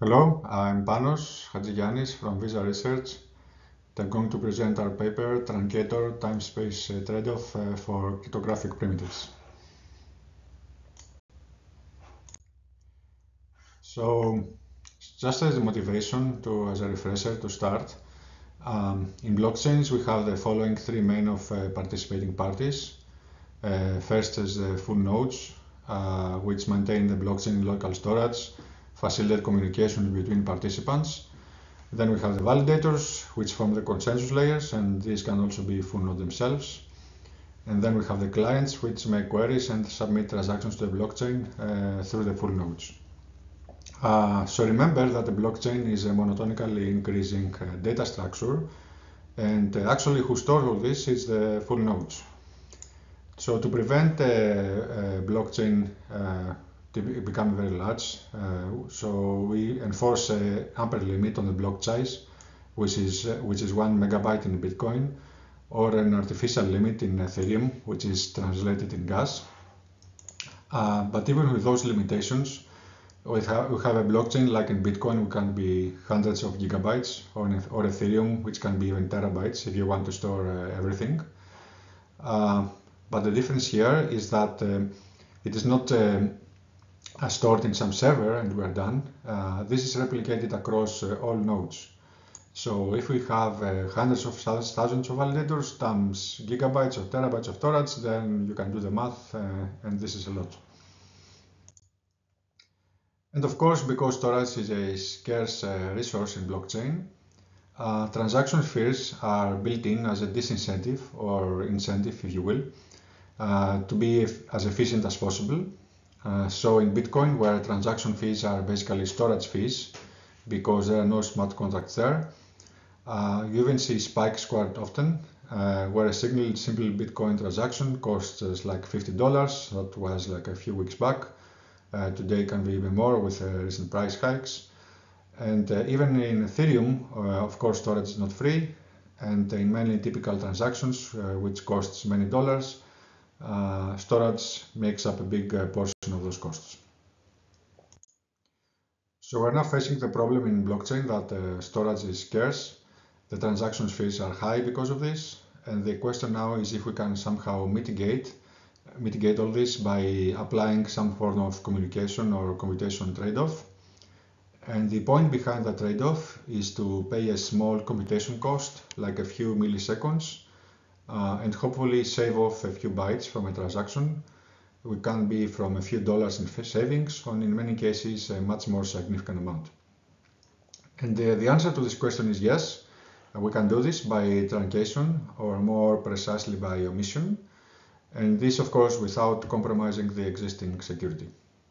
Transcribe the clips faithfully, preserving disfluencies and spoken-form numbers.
Hello, I'm Panos Hadjigiannis from Visa Research. I'm going to present our paper, Truncator Time-Space uh, Trade-off uh, for Cryptographic Primitives. So, just as a motivation, to, as a refresher to start, um, in blockchains we have the following three main of uh, participating parties. Uh, first is the full nodes, uh, which maintain the blockchain local storage, facilitate communication between participants. Then we have the validators, which form the consensus layers, and these can also be full node themselves. And then we have the clients, which make queries and submit transactions to the blockchain uh, through the full nodes. Uh, so remember that the blockchain is a monotonically increasing uh, data structure, and uh, actually who stores all this is the full nodes. So to prevent a, a blockchain uh, to become very large, uh, so we enforce an upper limit on the block size, which is uh, which is one megabyte in Bitcoin, or an artificial limit in Ethereum, which is translated in gas. Uh, but even with those limitations, we have, we have a blockchain like in Bitcoin, we can be hundreds of gigabytes, or, in, or Ethereum, which can be even terabytes if you want to store uh, everything. Uh, but the difference here is that um, it is not um, uh, stored in some server and we're done. Uh, this is replicated across uh, all nodes. So if we have uh, hundreds of thousands of validators times gigabytes or terabytes of storage, then you can do the math, uh, and this is a lot. And of course, because storage is a scarce uh, resource in blockchain, uh, transaction fees are built in as a disincentive, or incentive if you will, uh, to be as efficient as possible. Uh, so in Bitcoin, where transaction fees are basically storage fees, because there are no smart contracts there, uh, you even see spikes quite often, uh, where a single simple Bitcoin transaction costs uh, like fifty dollars. That was like a few weeks back. Uh, today can be even more with uh, recent price hikes. And uh, even in Ethereum, uh, of course, storage is not free. And in many typical transactions, uh, which costs many dollars, uh, storage makes up a big uh, portion of those costs. So we're now facing the problem in blockchain that uh, storage is scarce. The transaction fees are high because of this. And the question now is if we can somehow mitigate mitigate all this by applying some form of communication or computation trade-off. And the point behind the trade-off is to pay a small computation cost, like a few milliseconds, uh, and hopefully save off a few bytes from a transaction. We can be from a few dollars in savings, or in many cases a much more significant amount. And the, the answer to this question is yes, we can do this by truncation, or more precisely by omission. And this, of course, without compromising the existing security.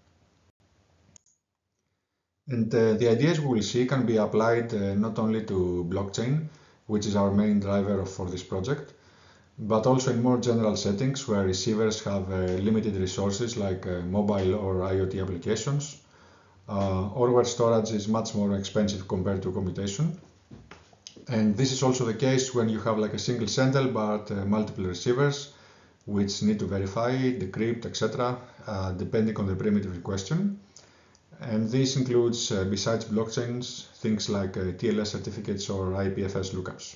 And uh, the ideas we will see can be applied uh, not only to blockchain, which is our main driver for this project, but also in more general settings where receivers have uh, limited resources like uh, mobile or IoT applications, uh, or where storage is much more expensive compared to computation. And this is also the case when you have like a single sender but uh, multiple receivers, which need to verify, decrypt, et cetera, uh, depending on the primitive in question. And this includes, uh, besides blockchains, things like uh, T L S certificates or I P F S lookups.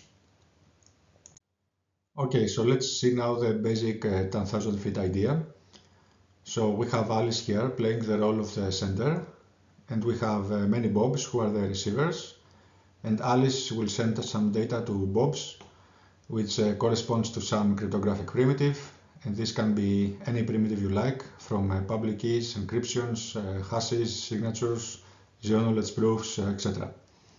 Okay, so let's see now the basic uh, ten thousand feet idea. So we have Alice here playing the role of the sender, and we have uh, many Bobs who are the receivers, and Alice will send us some data to Bobs, which uh, corresponds to some cryptographic primitive. And this can be any primitive you like, from uh, public keys, encryptions, uh, hashes, signatures, zero knowledge proofs, uh, et cetera.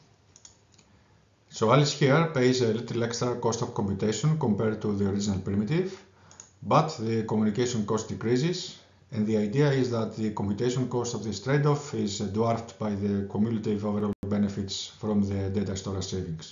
So Alice here pays a little extra cost of computation compared to the original primitive, but the communication cost decreases, and the idea is that the computation cost of this trade-off is uh, dwarfed by the cumulative overall benefits from the data storage savings.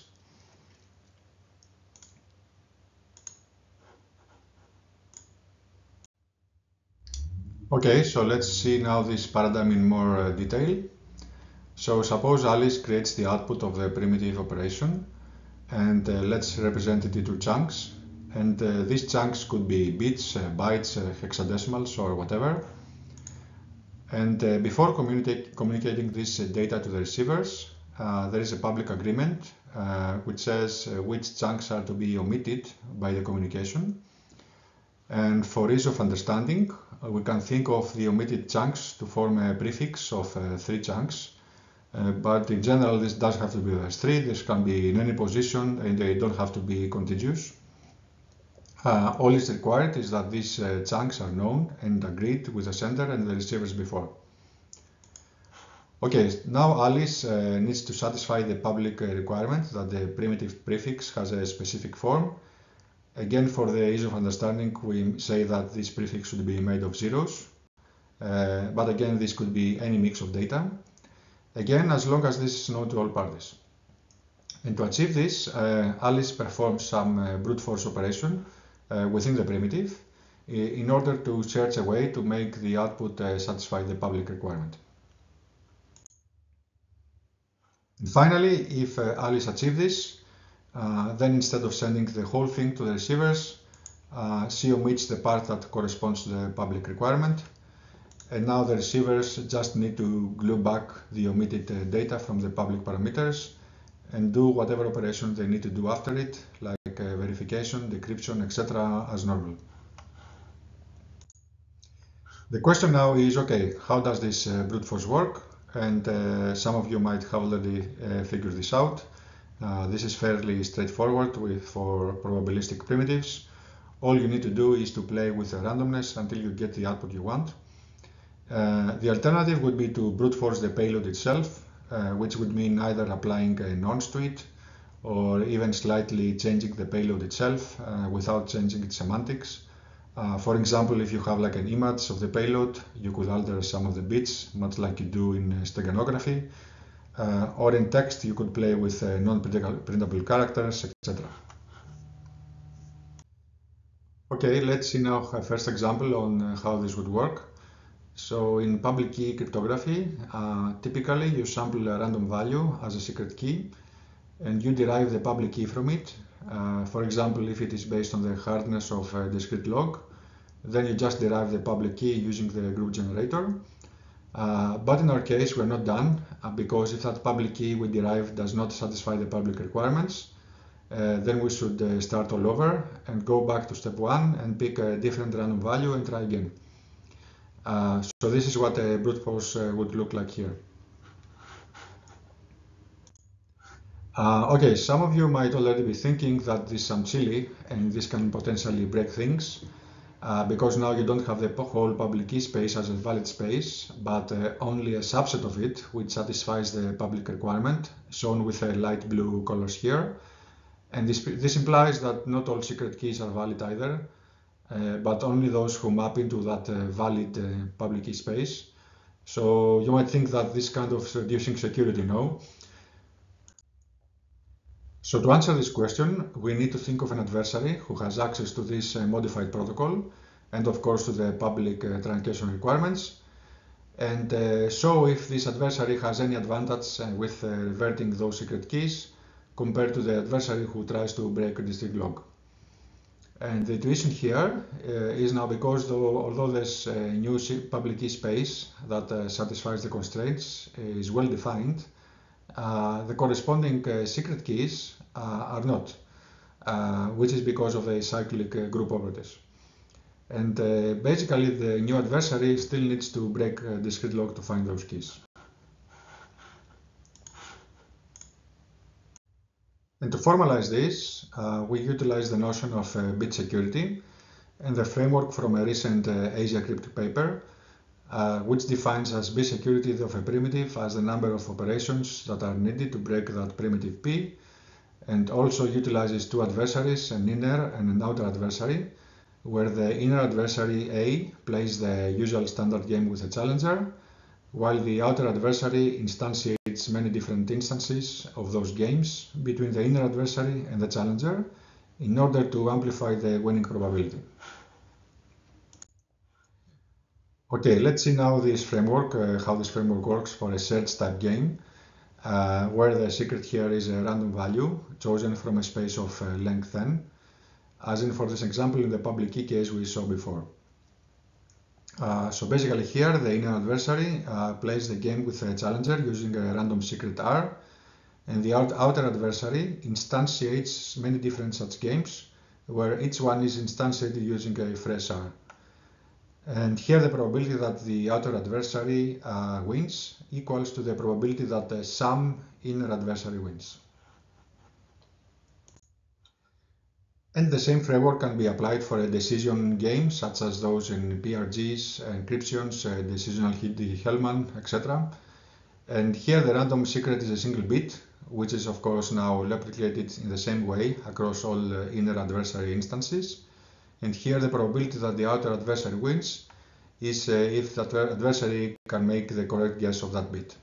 Okay, so let's see now this paradigm in more uh, detail. So suppose Alice creates the output of the primitive operation, and uh, let's represent it into chunks. And uh, these chunks could be bits, uh, bytes, uh, hexadecimals, or whatever. And uh, before communicate, communicating this uh, data to the receivers, uh, there is a public agreement uh, which says uh, which chunks are to be omitted by the communication. And for ease of understanding, uh, we can think of the omitted chunks to form a prefix of uh, three chunks. Uh, but in general, this does have to be as three. This can be in any position, and they don't have to be contiguous. Uh, all is required is that these uh, chunks are known and agreed with the sender and the receivers before. Okay, now Alice uh, needs to satisfy the public uh, requirement that the primitive prefix has a specific form. Again, for the ease of understanding, we say that this prefix should be made of zeros. Uh, but again, this could be any mix of data. Again, as long as this is known to all parties. And to achieve this, uh, Alice performs some uh, brute force operation uh, within the primitive in order to search a way to make the output uh, satisfy the public requirement. And finally, if uh, Alice achieves this, uh, then instead of sending the whole thing to the receivers, uh, she omits the part that corresponds to the public requirement. And now the receivers just need to glue back the omitted uh, data from the public parameters and do whatever operation they need to do after it, like uh, verification, decryption, et cetera, as normal. The question now is, okay, how does this uh, brute force work? And uh, some of you might have already uh, figured this out. Uh, this is fairly straightforward with, for probabilistic primitives. All you need to do is to play with the randomness until you get the output you want. Uh, the alternative would be to brute force the payload itself, uh, which would mean either applying a nonce to it or even slightly changing the payload itself uh, without changing its semantics. Uh, for example, if you have like an image of the payload, you could alter some of the bits, much like you do in steganography. Uh, or in text, you could play with uh, non-printable characters, et cetera. Okay, let's see now a first example on uh, how this would work. So in public key cryptography, uh, typically you sample a random value as a secret key and you derive the public key from it. Uh, for example, if it is based on the hardness of a discrete log, then you just derive the public key using the group generator. Uh, but in our case, we're not done uh, because if that public key we derive does not satisfy the public requirements, uh, then we should uh, start all over and go back to step one and pick a different random value and try again. Uh, so this is what a brute force uh, would look like here. Uh, okay, some of you might already be thinking that this is some silly and this can potentially break things uh, because now you don't have the whole public key space as a valid space, but uh, only a subset of it which satisfies the public requirement, shown with a light blue colors here. And this, this implies that not all secret keys are valid either, uh, but only those who map into that uh, valid uh, public key space. So you might think that this kind of reducing security, no? So to answer this question, we need to think of an adversary who has access to this uh, modified protocol and of course to the public uh, truncation requirements. And uh, so if this adversary has any advantage uh, with uh, reverting those secret keys compared to the adversary who tries to break a distinct log. And the intuition here uh, is now because though, although this uh, new public key space that uh, satisfies the constraints is well defined, uh, the corresponding uh, secret keys uh, are not, uh, which is because of the cyclic uh, group properties. And uh, basically the new adversary still needs to break a discrete log to find those keys. And to formalize this, uh, we utilize the notion of uh, bit security and the framework from a recent uh, AsiaCrypt paper, uh, which defines as bit security of a primitive as the number of operations that are needed to break that primitive P, and also utilizes two adversaries, an inner and an outer adversary, where the inner adversary A plays the usual standard game with a challenger, while the outer adversary instantiates many different instances of those games between the inner adversary and the challenger in order to amplify the winning probability. Okay, let's see now this framework, uh, how this framework works for a search type game, uh, where the secret here is a random value chosen from a space of uh, length n, as in for this example in the public key case we saw before. Uh, so basically here the inner adversary uh, plays the game with a challenger using a random secret R, and the out outer adversary instantiates many different such games, where each one is instantiated using a fresh R. And here the probability that the outer adversary uh, wins equals to the probability that uh, some inner adversary wins. And the same framework can be applied for a decision game, such as those in P R Gs, encryptions, uh, decisional Hillman, et cetera. And here the random secret is a single bit, which is of course now replicated in the same way across all uh, inner adversary instances. And here the probability that the outer adversary wins is uh, if that adversary can make the correct guess of that bit.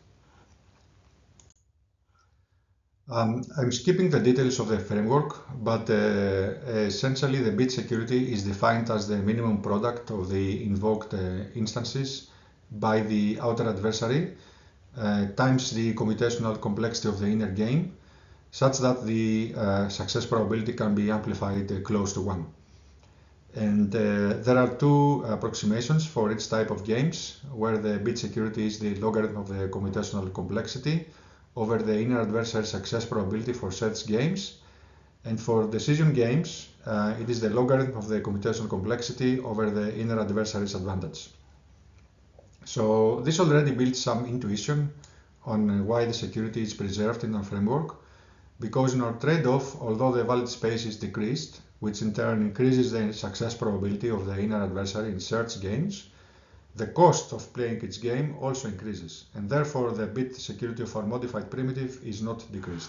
Um, I'm skipping the details of the framework, but uh, essentially the bit security is defined as the minimum product of the invoked uh, instances by the outer adversary uh, times the computational complexity of the inner game, such that the uh, success probability can be amplified uh, close to one. And uh, there are two approximations for each type of games, where the bit security is the logarithm of the computational complexity over the inner adversary success probability for such games, and for decision games uh, it is the logarithm of the computational complexity over the inner adversary's advantage. So this already builds some intuition on why the security is preserved in our framework, because in our trade-off, although the valid space is decreased, which in turn increases the success probability of the inner adversary in search games, the cost of playing each game also increases, and therefore the bit security of our modified primitive is not decreased.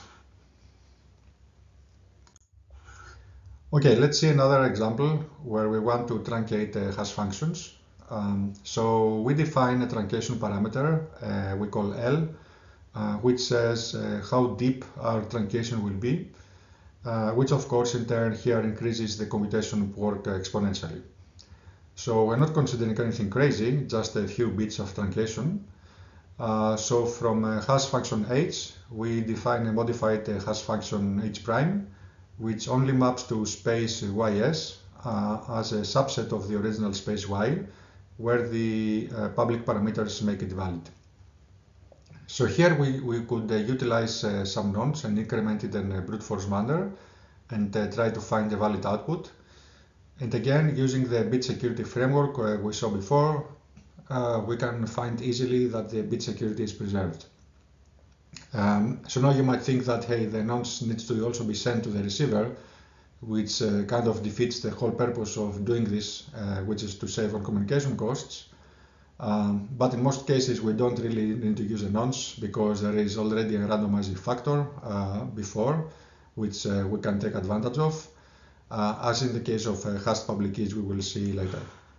Okay, let's see another example where we want to truncate uh, hash functions. Um, so we define a truncation parameter uh, we call L, uh, which says uh, how deep our truncation will be, uh, which of course in turn here increases the computation work exponentially. So we're not considering anything crazy, just a few bits of truncation. Uh, so from uh, hash function h, we define a modified uh, hash function h prime, which only maps to space ys uh, as a subset of the original space y, where the uh, public parameters make it valid. So here we, we could uh, utilize uh, some nonce and increment it in a brute force manner and uh, try to find a valid output. And again, using the bit security framework uh, we saw before, uh, we can find easily that the bit security is preserved. Um, so now you might think that, hey, the nonce needs to also be sent to the receiver, which uh, kind of defeats the whole purpose of doing this, uh, which is to save on communication costs. Um, but in most cases, we don't really need to use a nonce because there is already a randomizing factor uh, before, which uh, we can take advantage of. Uh, as in the case of uh, hashed public keys we will see later.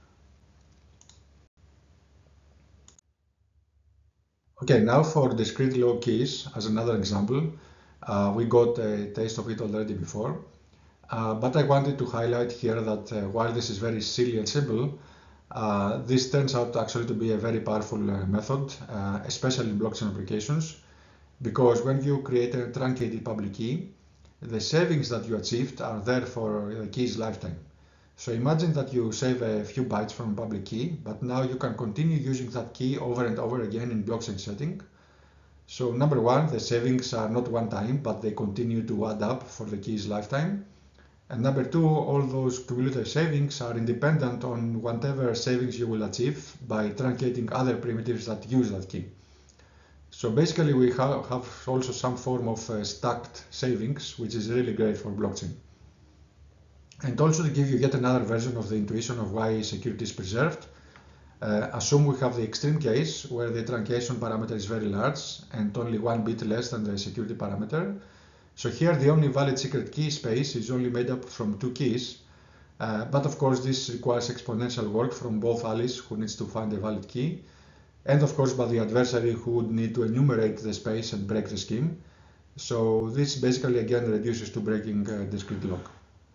Okay, now for discrete log keys as another example. Uh, we got a taste of it already before, uh, but I wanted to highlight here that uh, while this is very silly and simple, uh, this turns out actually to be a very powerful uh, method, uh, especially in blockchain applications, because when you create a truncated public key, the savings that you achieved are there for the key's lifetime. So imagine that you save a few bytes from a public key, but now you can continue using that key over and over again in blockchain setting. So number one, the savings are not one time, but they continue to add up for the key's lifetime. And number two, all those cumulative savings are independent on whatever savings you will achieve by truncating other primitives that use that key. So basically we have, have also some form of uh, stacked savings, which is really great for blockchain. And also to give you yet another version of the intuition of why security is preserved, uh, assume we have the extreme case where the truncation parameter is very large and only one bit less than the security parameter. So here the only valid secret key space is only made up from two keys, uh, but of course this requires exponential work from both Alice, who needs to find a valid key, and of course by the adversary, who would need to enumerate the space and break the scheme. So this basically again reduces to breaking uh, discrete log.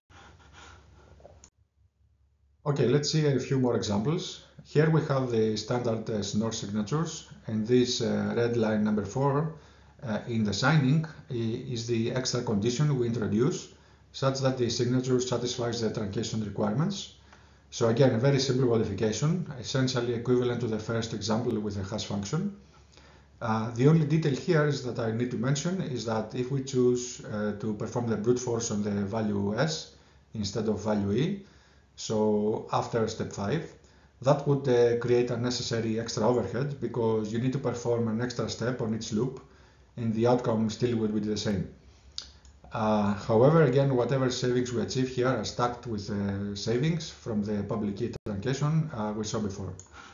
Okay, let's see a few more examples. Here we have the standard uh, Schnorr signatures, and this uh, red line number four uh, in the signing is the extra condition we introduce, such that the signature satisfies the truncation requirements. So again, a very simple modification, essentially equivalent to the first example with a hash function. Uh, the only detail here is that I need to mention is that if we choose uh, to perform the brute force on the value s instead of value e, so after step five, that would uh, create unnecessary extra overhead because you need to perform an extra step on each loop and the outcome still would be the same. Uh, however, again, whatever savings we achieve here are stacked with uh, savings from the public key truncation uh, we saw before.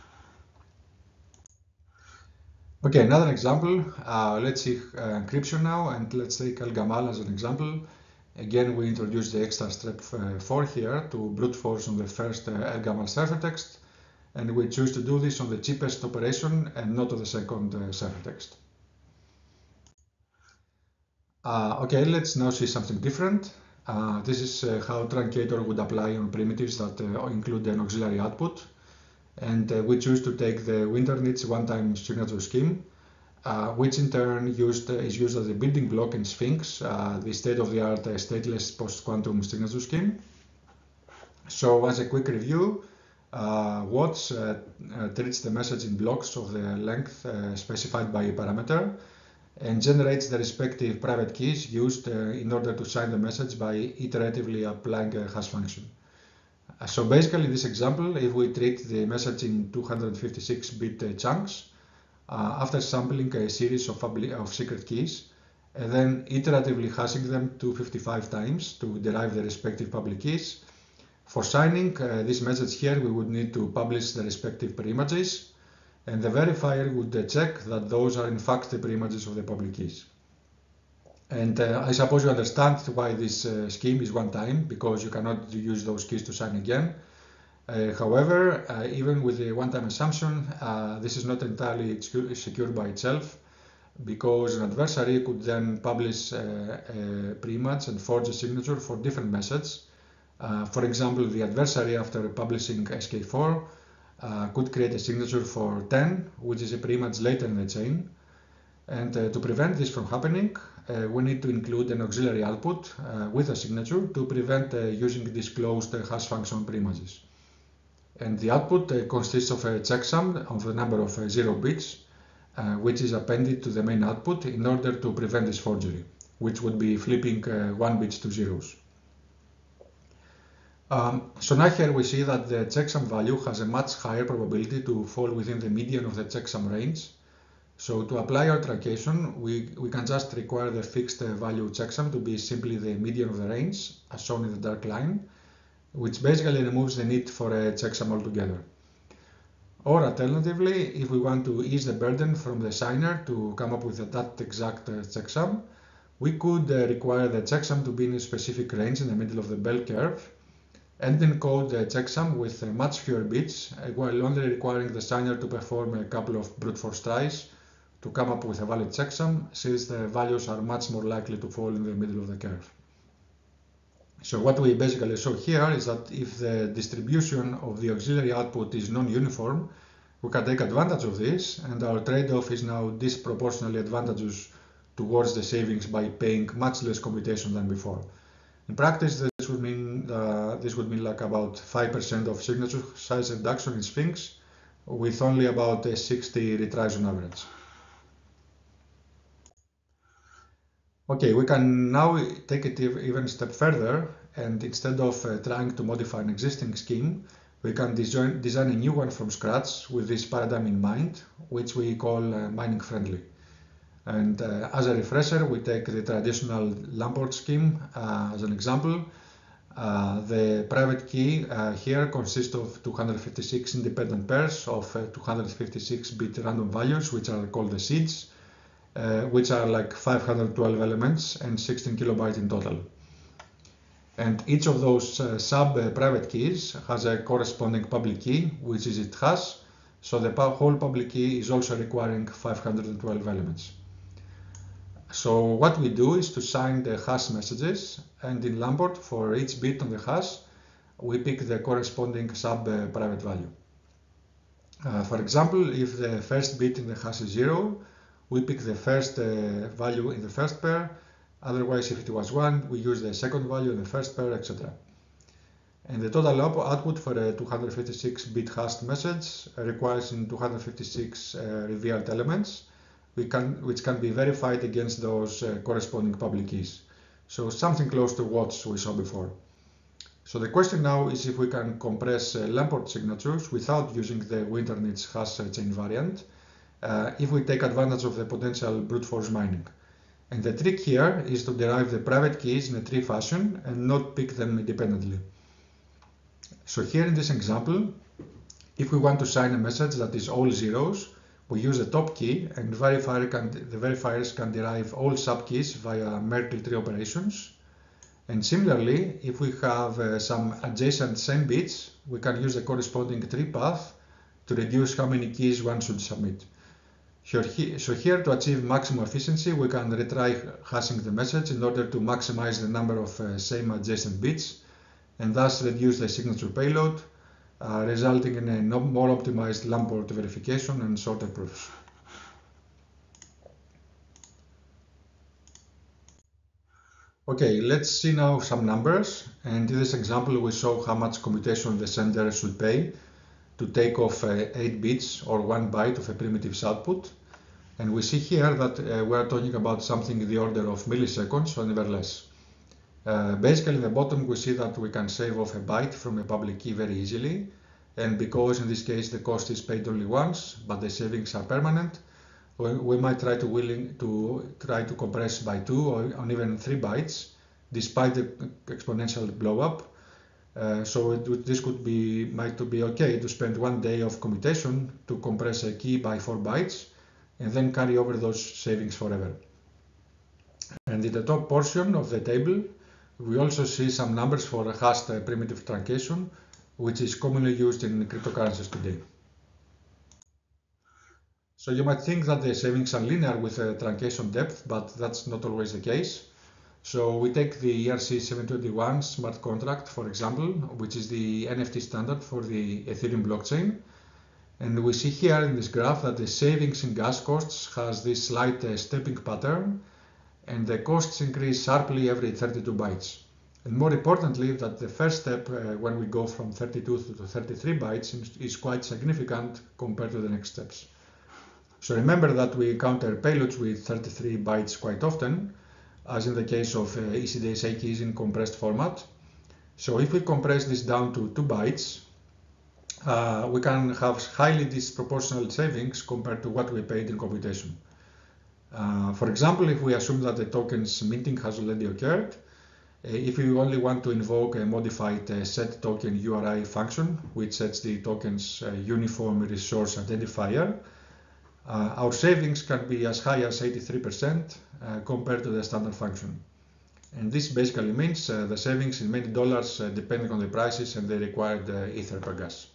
Okay, another example. Uh, let's see uh, encryption now, and let's take Al-Gamal as an example. Again, we introduce the extra step uh, four here to brute force on the first uh, Al-Gamal ciphertext, and we choose to do this on the cheapest operation and not on the second uh, ciphertext. Uh, okay, let's now see something different. Uh, this is uh, how Truncator would apply on primitives that uh, include an auxiliary output. And uh, we choose to take the Winternitz one-time signature scheme, uh, which in turn used, uh, is used as a building block in Sphinx, uh, the state-of-the-art uh, stateless post-quantum signature scheme. So as a quick review, uh, Watts uh, uh, treats the message in blocks of the length uh, specified by a parameter and generates the respective private keys used uh, in order to sign the message by iteratively applying a hash function. So basically, in this example, if we treat the message in two hundred fifty-six bit uh, chunks, uh, after sampling a series of, of secret keys, and then iteratively hashing them two hundred fifty-five times to derive the respective public keys, for signing uh, this message here, we would need to publish the respective preimages, and the verifier would uh, check that those are in fact the preimages of the public keys. And uh, I suppose you understand why this uh, scheme is one time, because you cannot use those keys to sign again. Uh, however, uh, even with the one-time assumption, uh, this is not entirely secure by itself, because an adversary could then publish uh, a preimage and forge a signature for different messages. Uh, for example, the adversary, after publishing S K four, uh, could create a signature for ten, which is a preimage later in the chain. And uh, to prevent this from happening, uh, we need to include an auxiliary output uh, with a signature to prevent uh, using disclosed uh, hash function preimages. And the output uh, consists of a checksum of the number of uh, zero bits, uh, which is appended to the main output in order to prevent this forgery, which would be flipping uh, one bits to zeros. Um, so now here we see that the checksum value has a much higher probability to fall within the median of the checksum range. So to apply our truncation, we, we can just require the fixed value checksum to be simply the median of the range, as shown in the dark line, which basically removes the need for a checksum altogether. Or alternatively, if we want to ease the burden from the signer to come up with that exact checksum, we could require the checksum to be in a specific range in the middle of the bell curve, and encode the checksum with much fewer bits, while only requiring the signer to perform a couple of brute force tries to come up with a valid checksum, since the values are much more likely to fall in the middle of the curve. So what we basically show here is that if the distribution of the auxiliary output is non-uniform, we can take advantage of this, and our trade-off is now disproportionately advantageous towards the savings by paying much less computation than before. In practice, this would mean uh, this would mean like about five percent of signature size reduction in Sphinx, with only about uh, sixty retries on average. Okay, we can now take it even a step further, and instead of uh, trying to modify an existing scheme, we can design, design a new one from scratch with this paradigm in mind, which we call uh, mining friendly. And uh, as a refresher, we take the traditional Lamport scheme uh, as an example. Uh, the private key uh, here consists of two hundred fifty-six independent pairs of uh, two hundred fifty-six bit random values, which are called the seeds, uh, which are like five hundred twelve elements and sixteen kilobytes in total. And each of those uh, sub-private uh, keys has a corresponding public key, which is its hash, so the whole public key is also requiring five hundred twelve elements. So what we do is to sign the hash messages, and in Lamport, for each bit on the hash, we pick the corresponding sub-private value. Uh, for example, if the first bit in the hash is zero, we pick the first uh, value in the first pair. Otherwise, if it was one, we use the second value in the first pair, et cetera. And the total output for a two hundred fifty-six bit hashed message requires in two hundred fifty-six uh, revealed elements, we can, which can be verified against those uh, corresponding public keys. So something close to what we saw before. So the question now is if we can compress uh, Lamport signatures without using the Winternitz hash chain variant, uh, if we take advantage of the potential brute force mining. And the trick here is to derive the private keys in a tree fashion and not pick them independently. So here in this example, if we want to sign a message that is all zeros, we use the top key and verifier can, the verifiers can derive all subkeys via Merkle tree operations. And similarly, if we have uh, some adjacent same bits, we can use the corresponding tree path to reduce how many keys one should submit. So here, to achieve maximum efficiency, we can retry hashing the message in order to maximize the number of uh, same adjacent bits and thus reduce the signature payload, uh, resulting in a no more optimized Lamport verification and shorter proofs. Okay, let's see now some numbers, and in this example we show how much computation the sender should pay to take off uh, eight bits or one byte of a primitive's output. And we see here that uh, we are talking about something in the order of milliseconds or never less. Uh, basically, in the bottom we see that we can save off a byte from a public key very easily, and because in this case the cost is paid only once, but the savings are permanent, we, we might try to willing to try to compress by two or, or even three bytes, despite the exponential blowup. Uh, so it, this could be might be okay to spend one day of computation to compress a key by four bytes, and then carry over those savings forever. And in the top portion of the table, we also see some numbers for a hashed uh, primitive truncation, which is commonly used in cryptocurrencies today. So you might think that the savings are linear with a truncation depth, but that's not always the case. So we take the E R C seven twenty-one smart contract, for example, which is the N F T standard for the Ethereum blockchain. And we see here in this graph that the savings in gas costs has this slight uh, stepping pattern, and the costs increase sharply every thirty-two bytes. And more importantly, that the first step, uh, when we go from thirty-two to thirty-three bytes, is quite significant compared to the next steps. So remember that we encounter payloads with thirty-three bytes quite often, as in the case of uh, E C D S A keys in compressed format. So if we compress this down to two bytes, uh, we can have highly disproportional savings compared to what we paid in computation. Uh, for example, if we assume that the token's minting has already occurred, uh, if we only want to invoke a modified uh, set token U R I function, which sets the token's uh, uniform resource identifier, uh, our savings can be as high as eighty-three percent uh, compared to the standard function. And this basically means uh, the savings in many dollars uh, depending on the prices and the required uh, ether per gas.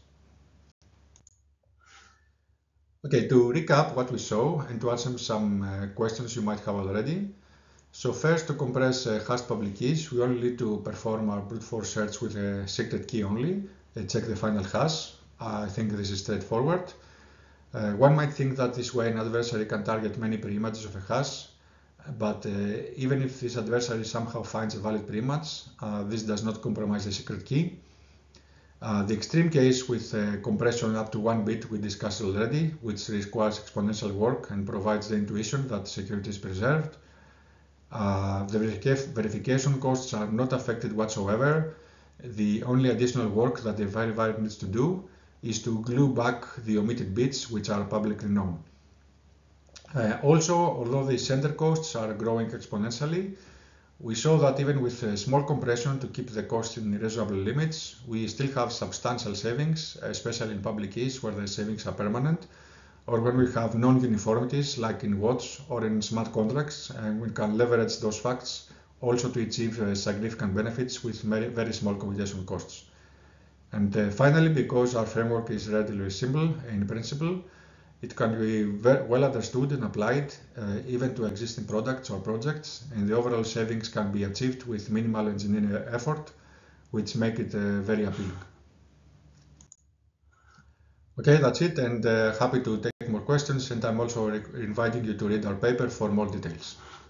Okay, to recap what we saw and to answer some uh, questions you might have already. So first, to compress uh, hashed public keys, we only need to perform our brute force search with a secret key only and check the final hash. Uh, I think this is straightforward. Uh, one might think that this way an adversary can target many pre-images of a hash, but uh, even if this adversary somehow finds a valid pre-image, uh, this does not compromise the secret key. Uh, the extreme case with uh, compression up to one bit we discussed already, which requires exponential work and provides the intuition that security is preserved. Uh, the verific verification costs are not affected whatsoever. The only additional work that the verifier needs to do is to glue back the omitted bits which are publicly known. Uh, also, although the sender costs are growing exponentially, we saw that even with a small compression to keep the cost in reasonable limits, we still have substantial savings, especially in public keys where the savings are permanent, or when we have non-uniformities like in watts or in smart contracts, and we can leverage those facts also to achieve uh, significant benefits with very, very small computation costs. And uh, finally, because our framework is relatively simple in principle, it can be very well understood and applied uh, even to existing products or projects, and the overall savings can be achieved with minimal engineering effort, which make it uh, very appealing. Okay, that's it, and uh, happy to take more questions, and I'm also inviting you to read our paper for more details.